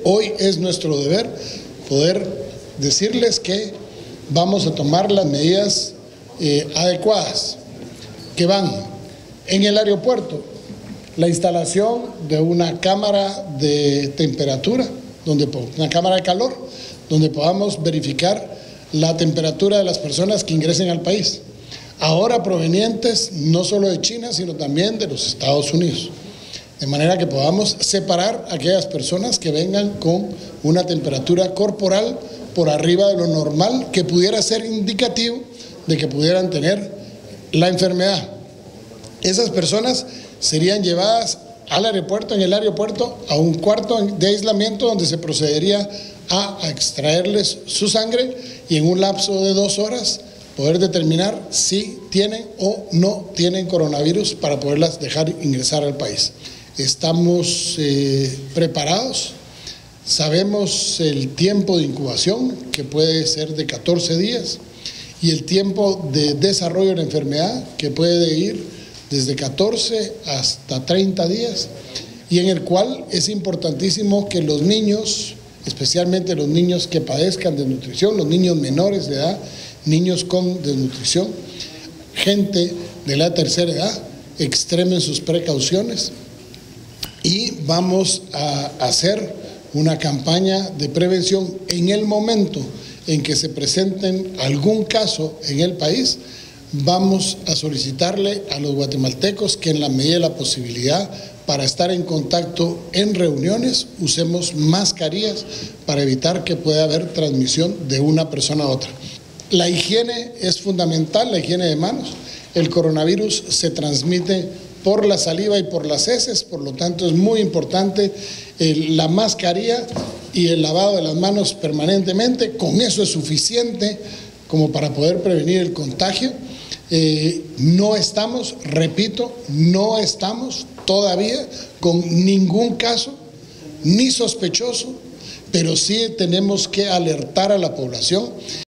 hoy es nuestro deber poder decirles que vamos a tomar las medidas adecuadas, que van en el aeropuerto, la instalación de una cámara de temperatura, una cámara de calor, donde podamos verificar la temperatura de las personas que ingresen al país, ahora provenientes no solo de China, sino también de los Estados Unidos, de manera que podamos separar a aquellas personas que vengan con una temperatura corporal por arriba de lo normal, que pudiera ser indicativo de que pudieran tener la enfermedad. Esas personas serían llevadas al aeropuerto, en el aeropuerto, a un cuarto de aislamiento donde se procedería a extraerles su sangre y en un lapso de 2 horas poder determinar si tienen o no tienen coronavirus para poderlas dejar ingresar al país. Estamos preparados, sabemos el tiempo de incubación, que puede ser de 14 días, y el tiempo de desarrollo de la enfermedad, que puede ir desde 14 hasta 30 días, y en el cual es importantísimo que los niños, especialmente los niños que padezcan desnutrición, los niños menores de edad, niños con desnutrición, gente de la tercera edad, extremen sus precauciones, y vamos a hacer una campaña de prevención en el momento en que se presenten algún caso en el país. Vamos a solicitarle a los guatemaltecos que en la medida de la posibilidad, para estar en contacto en reuniones, usemos mascarillas para evitar que pueda haber transmisión de una persona a otra. La higiene es fundamental, la higiene de manos. El coronavirus se transmite por la saliva y por las heces, por lo tanto es muy importante la mascarilla y el lavado de las manos permanentemente. Con eso es suficiente como para poder prevenir el contagio. No estamos, repito, no estamos todavía con ningún caso, ni sospechoso, pero sí tenemos que alertar a la población.